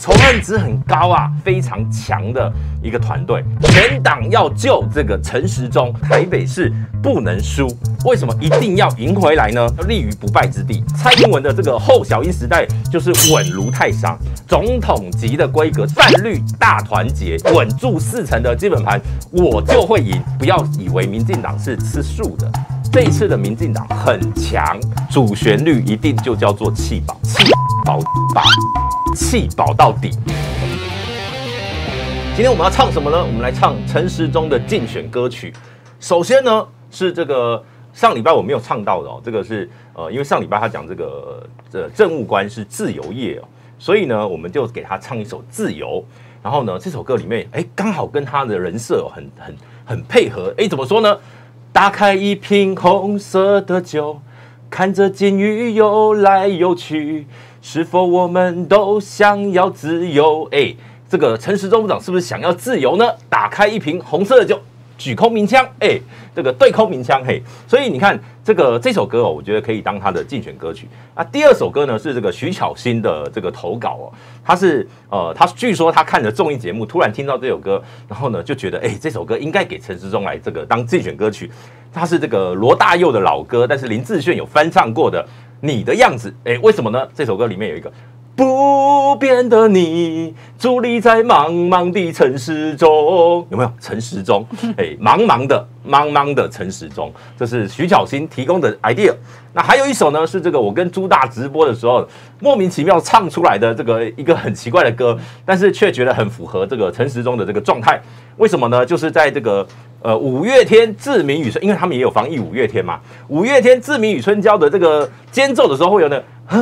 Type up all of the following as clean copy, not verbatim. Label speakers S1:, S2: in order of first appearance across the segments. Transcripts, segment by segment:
S1: 仇恨值很高啊，非常强的一个团队，全党要救这个陈时中，台北市不能输。为什么一定要赢回来呢？要立于不败之地。蔡英文的这个后小英时代就是稳如泰山，总统级的规格，泛绿大团结，稳住40%的基本盘，我就会赢。不要以为民进党是吃素的。这一次的民进党很强，主旋律一定就叫做气保，气保到底。今天我们要唱什么呢？我们来唱陈时中的竞选歌曲。首先呢是这个上礼拜我没有唱到的哦，这个是因为上礼拜他讲这个政务官是自由业哦，所以呢我们就给他唱一首《自由》。然后呢这首歌里面刚好跟他的人设很配合。怎么说呢？打开一瓶红色的酒，看着鲸鱼游来游去，是否我们都想要自由？这个陈时中部长是不是想要自由呢？打开一瓶红色的酒，举空鸣枪，这个对空鸣枪，所以你看这首歌哦，我觉得可以当他的竞选歌曲啊。第二首歌呢是这个徐巧芯的这个投稿哦，他据说他看了综艺节目，突然听到这首歌，然后呢就觉得这首歌应该给陈时中来这个当竞选歌曲。他是这个罗大佑的老歌，但是林志炫有翻唱过的《你的样子》，为什么呢？这首歌里面有一个不变的你，伫立在茫茫的城市中，有没有？陈时中，茫茫的陈时中，这是徐巧芯提供的 idea。那还有一首呢，是这个我跟朱大直播的时候莫名其妙唱出来的这个一个很奇怪的歌，但是却觉得很符合这个陈时中的这个状态。为什么呢？就是在这个五月天志明与春，因为他们也有防疫五月天嘛，五月天志明与春娇的这个间奏的时候会有呢。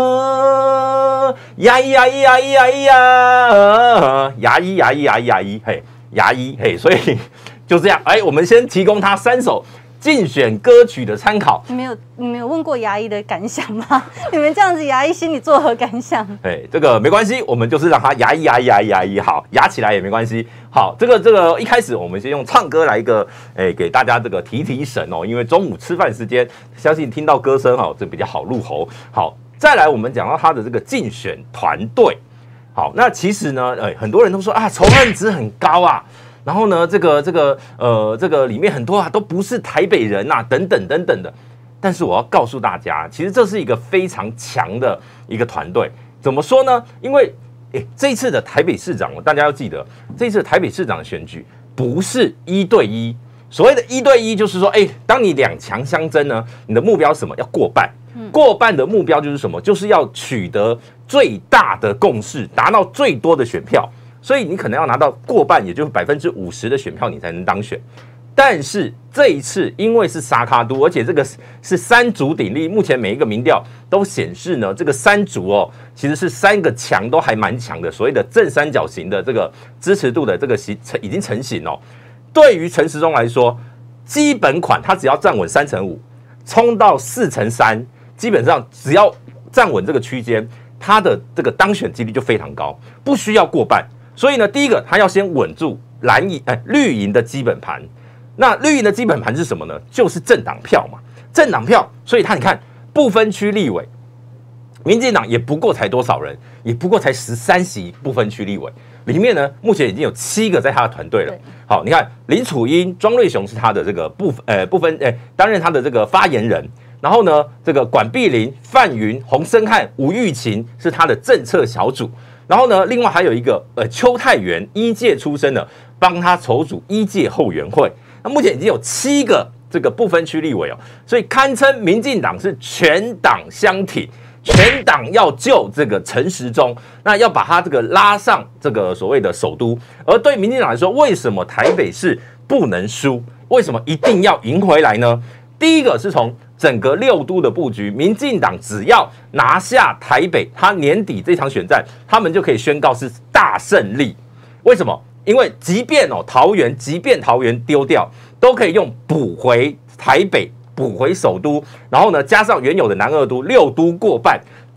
S1: 呀咿呀咿呀咿呀咿呀，牙医牙医牙医牙医，牙医所以就这样，我们先提供他3首竞选歌曲的参考。你没有问过牙医的感想吗？你们这样子，牙医心里作何感想？这个没关系，我们就是让他牙医牙医牙医牙医，好，牙起来也没关系。好，这个一开始我们先用唱歌来一个，给大家这个提神哦，因为中午吃饭时间，相信听到歌声哦，这比较好入喉。好。再来，我们讲到他的这个竞选团队，好，那其实呢，很多人都说啊，仇恨值很高啊，然后呢，这个里面很多都不是台北人啊，等等的。但是我要告诉大家，其实这是一个非常强的一个团队。怎么说呢？因为这一次的台北市长，大家要记得，这一次的台北市长的选举不是1对1。所谓的1对1，就是说，当你2强相争呢，你的目标是什么？要过半。过半的目标就是什么？就是要取得最大的共识，拿到最多的选票。所以你可能要拿到过半，也就是50%的选票，你才能当选。但是这一次，因为是沙卡都，而且这个是3足鼎立，目前每一个民调都显示呢，这个3足哦，其实是3个强都还蛮强的。所谓的正三角形的这个支持度的这个已经成型哦。对于陈时中来说，基本款他只要站稳3%5%，冲到4%3%。基本上只要站稳这个区间，他的这个当选几率就非常高，不需要过半。所以呢，第一个他要先稳住绿营的基本盘。那绿营的基本盘是什么呢？就是政党票嘛，政党票。所以你看不分区立委，民进党也不过才多少人，也不过才13席不分区立委，里面呢目前已经有7个在他的团队了。好，你看林楚英、庄瑞雄是他的这个担任他的这个发言人。然后呢，这个管碧玲、范云、洪申翰、吴玉琴是他的政策小组。然后呢，另外还有一个邱泰源，1届出身的，帮他筹组1届后援会。那目前已经有7个这个不分区立委哦，所以堪称民进党是全党相挺，全党要救这个陈时中，那要把他这个拉上这个所谓的首都。而对民进党来说，为什么台北市不能输？为什么一定要赢回来呢？第一个是从整个6都的布局，民进党只要拿下台北，他年底这场选战，他们就可以宣告是大胜利。为什么？因为即便桃园丢掉，都可以用补回台北，补回首都，然后呢加上原有的南2都，6都过半，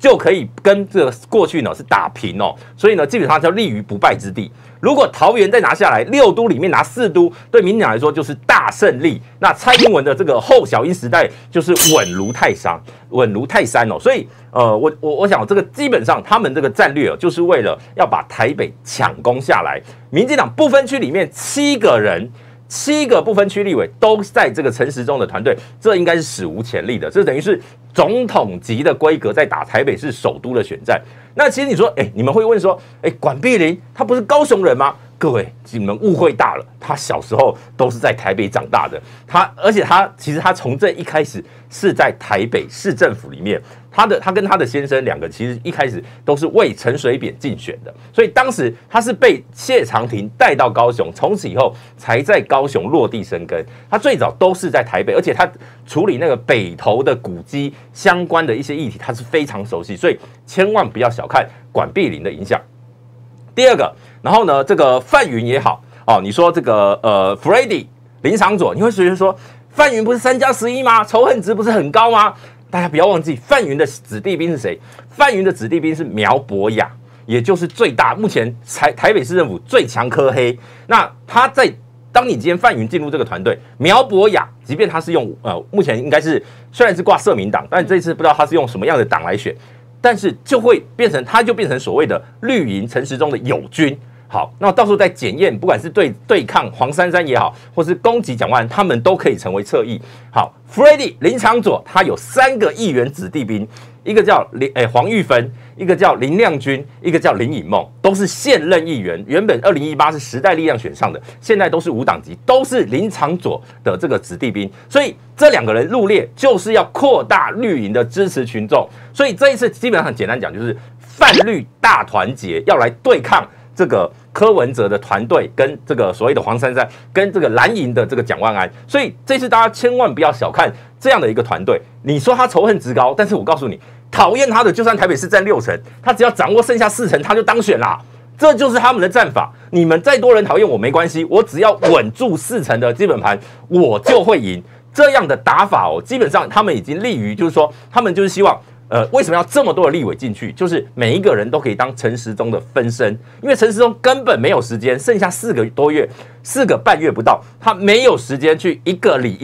S1: 就可以跟这个过去呢是打平哦，所以呢基本上就立于不败之地。如果桃园再拿下来，6都里面拿4都，对民进党来说就是大胜利。那蔡英文的这个后小英时代就是稳如泰山哦。所以我想这个基本上他们这个战略就是为了要把台北抢攻下来。民进党不分区里面7个不分区立委都在这个陈时中的团队，这应该是史无前例的，这等于是总统级的规格在打台北市首都的选战。那其实你说，你们会问说，管碧玲他不是高雄人吗？各位，你们误会大了，他小时候都是在台北长大的，而且其实他从这一开始是在台北市政府里面，他跟他的先生2个其实一开始都是为陈水扁竞选的，所以当时他是被谢长廷带到高雄，从此以后才在高雄落地生根。他最早都是在台北，而且他处理那个北投的古迹相关的一些议题，他是非常熟悉，所以千万不要小看管碧玲的影响。第二个，然后呢，这个范云也好哦，你说这个Freddy 林昶佐，你会觉得说范云不是3+11吗？仇恨值不是很高吗？大家不要忘记，范云的子弟兵是谁？范云的子弟兵是苗博雅，也就是最大目前台北市政府最强科黑。那他在当你今天范云进入这个团队，苗博雅，即便他是用目前应该是虽然是挂社民党，但这次不知道他是用什么样的党来选。但是他就变成所谓的绿营陈时中的友军。好，那到时候在检验，不管是对抗黄珊珊也好，或是攻击蒋万安，他们都可以成为侧翼。好 ，Freddy 林昶佐他有3个议员子弟兵，一个叫黄玉芬，一个叫林亮君，一个叫林颖梦，都是现任议员。原本2018是时代力量选上的，现在都是无党籍，都是林昶佐的这个子弟兵。所以这2个人入列，就是要扩大绿营的支持群众。所以这一次基本上简单讲，就是泛绿大团结，要来对抗这个柯文哲的团队跟这个所谓的黄珊珊跟这个蓝营的这个蒋万安。所以这次大家千万不要小看这样的一个团队。你说他仇恨值高，但是我告诉你，讨厌他的就算台北市占6成，他只要掌握剩下4成，他就当选啦。这就是他们的战法。你们再多人讨厌我没关系，我只要稳住4成的基本盘，我就会赢。这样的打法基本上他们已经立于，就是说他们就是希望。为什么要这么多的立委进去？就是每一个人都可以当陈时中的分身，因为陈时中根本没有时间，剩下4个多月，4个半月不到，他没有时间去一个里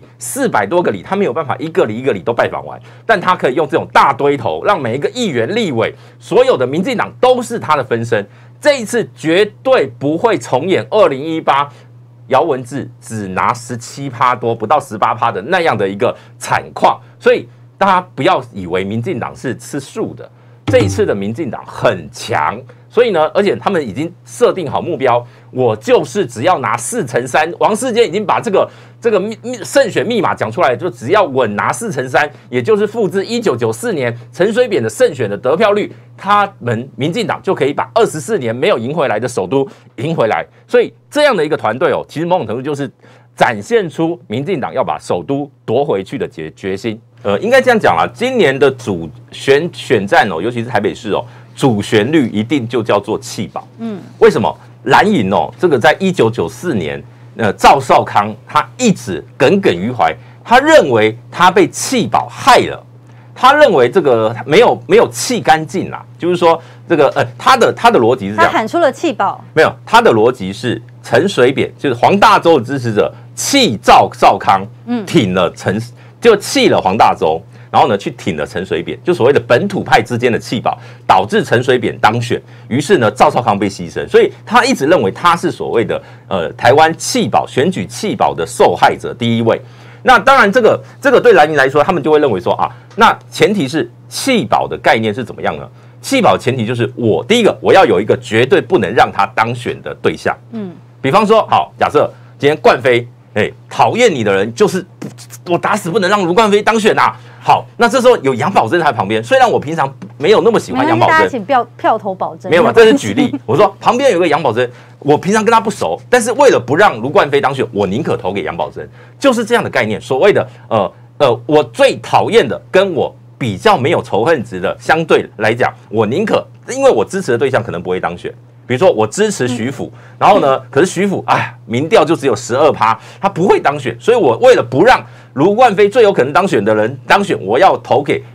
S1: 400多个里，他没有办法一个里都拜访完，但他可以用这种大堆头，让每一个议员、立委，所有的民进党都是他的分身。这一次绝对不会重演2018姚文智只拿17%多，不到18%的那样的一个惨况，所以。大家不要以为民进党是吃素的，这一次的民进党很强，所以呢，而且他们已经设定好目标，我就是只要拿4×3，王世坚已经把这个胜选密码讲出来，就只要稳拿4×3，也就是复制1994年陈水扁的胜选的得票率，他们民进党就可以把24年没有赢回来的首都赢回来。所以这样的一个团队其实某种程度就是展现出民进党要把首都夺回去的决心。应该这样讲啦，今年的主选战尤其是台北市主旋律一定就叫做弃保。为什么？蓝营这个在1994年，赵少康他一直耿耿于怀，他认为他被弃保害了，他认为这个没有弃干净啦，就是说这个他的逻辑是这样，
S2: 他喊出了弃保，
S1: 没有，他的逻辑是陈水扁就是黄大洲的支持者弃赵少康，挺了就弃了黄大洲，然后呢去挺了陈水扁，就所谓的本土派之间的弃保，导致陈水扁当选。于是呢，赵少康被牺牲，所以他一直认为他是所谓的台湾弃保选举弃保的受害者第一位。那当然，这个对蓝营来说，他们就会认为说那前提是弃保的概念是怎么样呢？弃保前提就是第一个我要有一个绝对不能让他当选的对象。比方说，好，假设今天冠菲。讨厌你的人就是我打死不能让卢冠菲当选啊！好，那这时候有杨宝珍在旁边，虽然我平常没有那么喜欢杨宝珍，大
S2: 家请票投保珍，
S1: 没有嘛？这是举例。我说旁边有个杨宝珍，我平常跟他不熟，但是为了不让卢冠菲当选，我宁可投给杨宝珍，就是这样的概念。所谓的我最讨厌的跟我比较没有仇恨值的，相对来讲，我宁可因为我支持的对象可能不会当选。比如说我支持徐府，然后呢，可是徐府民调就只有12%，他不会当选，所以我为了不让卢冠菲最有可能当选的人当选，我要投给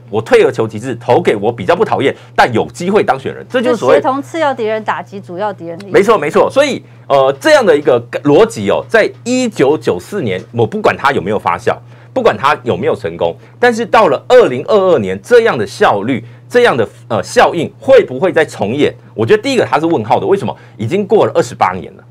S1: 我退而求其次，投给我比较不讨厌但有机会当选人，这就是所谓
S2: 协同次要敌人打击主要敌人的意思。
S1: 没错没错，所以这样的一个逻辑哦，在1994年，我不管它有没有发酵，不管它有没有成功，但是到了2022年，这样的效率，这样的效应会不会再重演？我觉得第一个它是问号的，为什么？已经过了28年了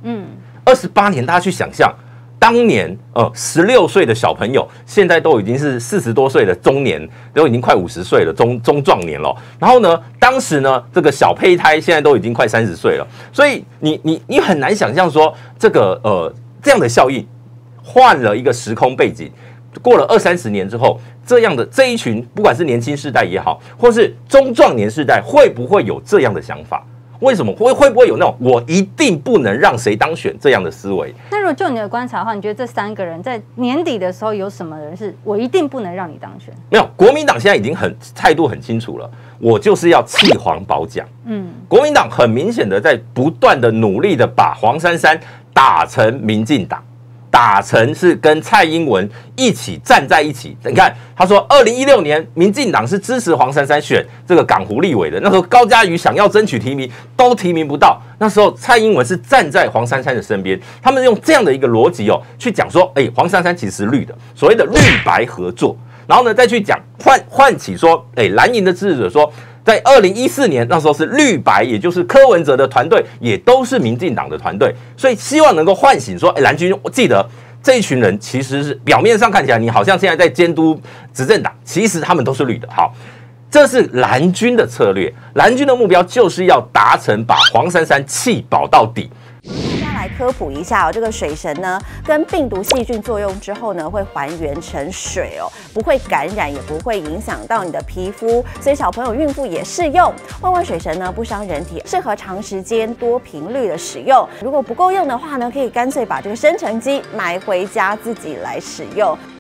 S1: ，28年，大家去想象。当年16岁的小朋友，现在都已经是40多岁的中年，都已经快50岁了，中壮年了。然后呢，当时呢，这个小胚胎现在都已经快30岁了，所以你很难想象说这个这样的效应换了一个时空背景，过了20-30年之后，这一群不管是年轻世代也好，或是中壮年世代，会不会有这样的想法？为什么会不会有那种我一定不能让谁当选这样的思维？
S2: 那如果就你的观察的话，你觉得这3个人在年底的时候有什么人是我一定不能让你当选？
S1: 没有，国民党现在已经态度很清楚了，我就是要弃黄保蒋。国民党很明显的在不断的努力的把黄珊珊打成民进党。打成是跟蔡英文一起站在一起。你看，他说2016年民进党是支持黄珊珊选这个港湖立委的，那时候高嘉瑜想要争取提名都提名不到，那时候蔡英文是站在黄珊珊的身边，他们用这样的一个逻辑去讲说，黄珊珊其实是绿的，所谓的绿白合作，然后呢再去讲唤起说，蓝营的支持者说。在2014年那时候是绿白，也就是柯文哲的团队也都是民进党的团队，所以希望能够唤醒说，蓝军，我记得这一群人其实是表面上看起来你好像现在在监督执政党，其实他们都是绿的。好，这是蓝军的策略，蓝军的目标就是要达成把黄珊珊弃保到底。
S3: 大家来科普一下这个水神呢，跟病毒细菌作用之后呢，会还原成水不会感染，也不会影响到你的皮肤，所以小朋友、孕妇也适用。万万水神呢，不伤人体，适合长时间、多频率的使用。如果不够用的话呢，可以干脆把这个生成机买回家自己来使用。